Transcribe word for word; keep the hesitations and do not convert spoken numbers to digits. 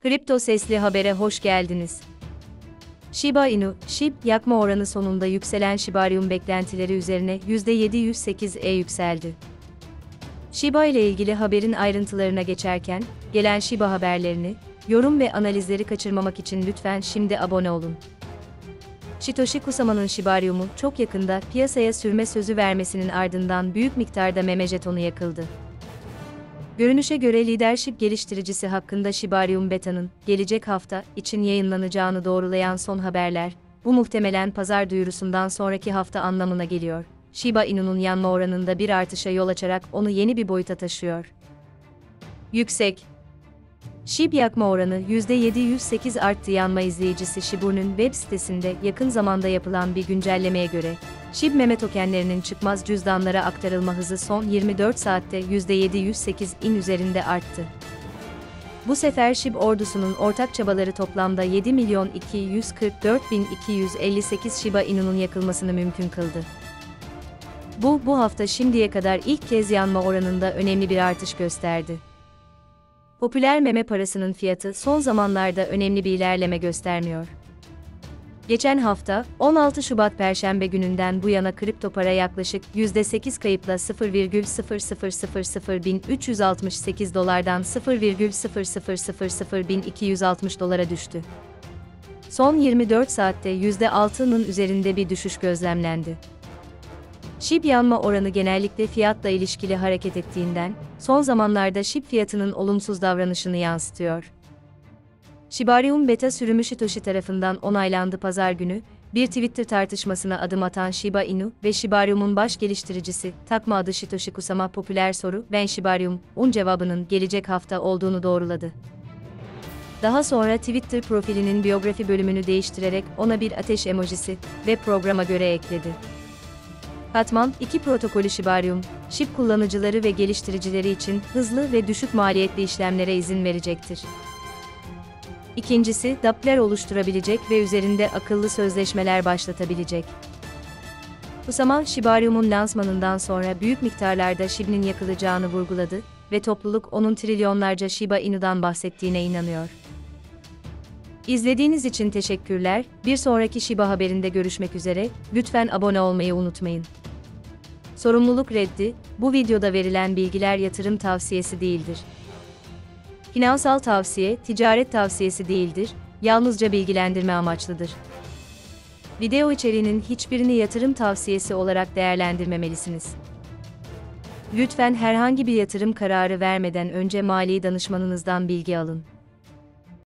Kripto Sesli Haber'e hoş geldiniz. Shiba Inu, S H I B yakma oranı sonunda yükselen Shibarium beklentileri üzerine yüzde yedi yüz sekize yükseldi. Shiba ile ilgili haberin ayrıntılarına geçerken, gelen Shiba haberlerini, yorum ve analizleri kaçırmamak için lütfen şimdi abone olun. Satoshi Kusama'nın Shibarium'u çok yakında piyasaya sürme sözü vermesinin ardından büyük miktarda meme jetonu yakıldı. Görünüşe göre lidership geliştiricisi hakkında Shibarium Beta'nın gelecek hafta için yayınlanacağını doğrulayan son haberler, bu muhtemelen pazar duyurusundan sonraki hafta anlamına geliyor. Shiba Inu'nun yanma oranında bir artışa yol açarak onu yeni bir boyuta taşıyor. Yüksek S H I B yakma oranı yüzde yedi yüz sekize arttı. Yanma izleyicisi Shibu'nun web sitesinde yakın zamanda yapılan bir güncellemeye göre, S H I B meme tokenlerinin çıkmaz cüzdanlara aktarılma hızı son yirmi dört saatte yüzde yedi yüz sekize in üzerinde arttı. Bu sefer S H I B ordusunun ortak çabaları toplamda yedi milyon iki yüz kırk dört bin iki yüz elli sekiz Shiba Inu'nun yakılmasını mümkün kıldı. Bu, bu hafta şimdiye kadar ilk kez yanma oranında önemli bir artış gösterdi. Popüler meme parasının fiyatı son zamanlarda önemli bir ilerleme göstermiyor. Geçen hafta, on altı Şubat Perşembe gününden bu yana kripto para yaklaşık yüzde sekiz kayıpla sıfır virgül sıfır sıfır sıfır sıfır bin üç yüz altmış sekiz dolardan sıfır virgül sıfır sıfır sıfır sıfır bin iki yüz altmış dolara düştü. Son yirmi dört saatte yüzde altının üzerinde bir düşüş gözlemlendi. S H I B yanma oranı genellikle fiyatla ilişkili hareket ettiğinden, son zamanlarda S H I B fiyatının olumsuz davranışını yansıtıyor. Shibarium beta sürümü Satoshi tarafından onaylandı. Pazar günü, bir Twitter tartışmasına adım atan Shiba Inu ve Shibarium'un baş geliştiricisi, takma adı Satoshi Kusama popüler soru "Ben Shibarium'un cevabının gelecek hafta olduğunu doğruladı. Daha sonra Twitter profilinin biyografi bölümünü değiştirerek ona bir ateş emojisi ve programa göre ekledi. Katman iki protokolü Shibarium, S H I B kullanıcıları ve geliştiricileri için hızlı ve düşük maliyetli işlemlere izin verecektir. İkincisi, dApp'ler oluşturabilecek ve üzerinde akıllı sözleşmeler başlatabilecek. Kusama, Shibarium'un lansmanından sonra büyük miktarlarda S H I B'nin yakılacağını vurguladı ve topluluk onun trilyonlarca Shiba Inu'dan bahsettiğine inanıyor. İzlediğiniz için teşekkürler. Bir sonraki Shiba haberinde görüşmek üzere. Lütfen abone olmayı unutmayın. Sorumluluk reddi, bu videoda verilen bilgiler yatırım tavsiyesi değildir. Finansal tavsiye, ticaret tavsiyesi değildir, yalnızca bilgilendirme amaçlıdır. Video içeriğinin hiçbirini yatırım tavsiyesi olarak değerlendirmemelisiniz. Lütfen herhangi bir yatırım kararı vermeden önce mali danışmanınızdan bilgi alın.